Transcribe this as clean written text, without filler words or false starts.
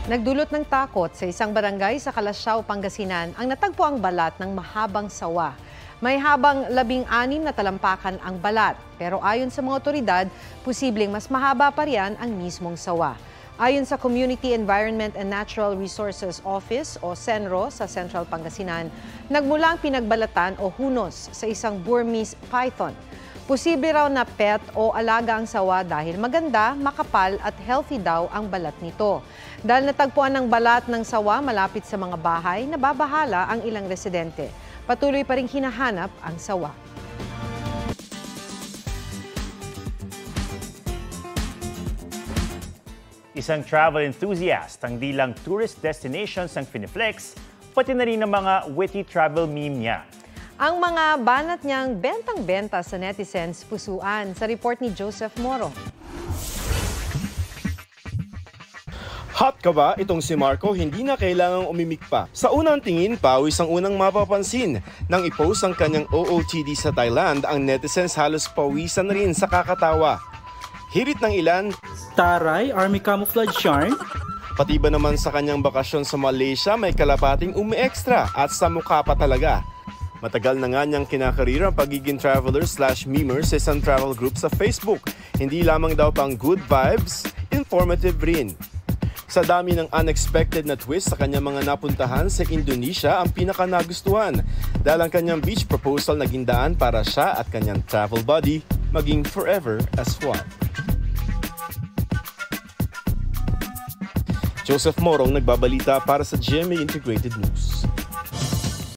Nagdulot ng takot sa isang barangay sa Calasiao, Pangasinan ang natagpo ang balat ng mahabang sawa. May habang 16 na talampakan ang balat, pero ayon sa mga otoridad, posibleng mas mahaba pa riyan ang mismong sawa. Ayon sa Community Environment and Natural Resources Office o CENRO sa Central Pangasinan, nagmula ang pinagbalatan o hunos sa isang Burmese python. Posible raw na pet o alaga ang sawa dahil maganda, makapal at healthy daw ang balat nito. Dahil natagpuan ng balat ng sawa malapit sa mga bahay, nababahala ang ilang residente. Patuloy pa ring hinahanap ang sawa. Isang travel enthusiast, ang di lang tourist destinations ang Finiflex, pati na rin ang mga witty travel meme niya. Ang mga banat niyang bentang-benta sa netizens pusuan sa report ni Joseph Moro. Hot ka ba? Itong si Marco hindi na kailangang umimik pa. Sa unang tingin, pawis ang unang mapapansin. Nang i-post ang kanyang OOTD sa Thailand, ang netizens halos pawisan na rin sa kakatawa. Hirit ng ilan, Taray, Army Camouflage Yarn. Pati ba naman sa kanyang bakasyon sa Malaysia, may kalapating umi-extra at sa mukha pa talaga. Matagal na nga niyang kinakarira ang pagiging traveler/memer sa isang travel group sa Facebook. Hindi lamang daw pang good vibes, informative rin. Sa dami ng unexpected na twist sa kanyang mga napuntahan sa Indonesia, ang pinaka-nagustuhan dahil ang kanyang beach proposal naging daan para siya at kanyang travel buddy maging forever as one. Joseph Morong nagbabalita para sa GMA Integrated News.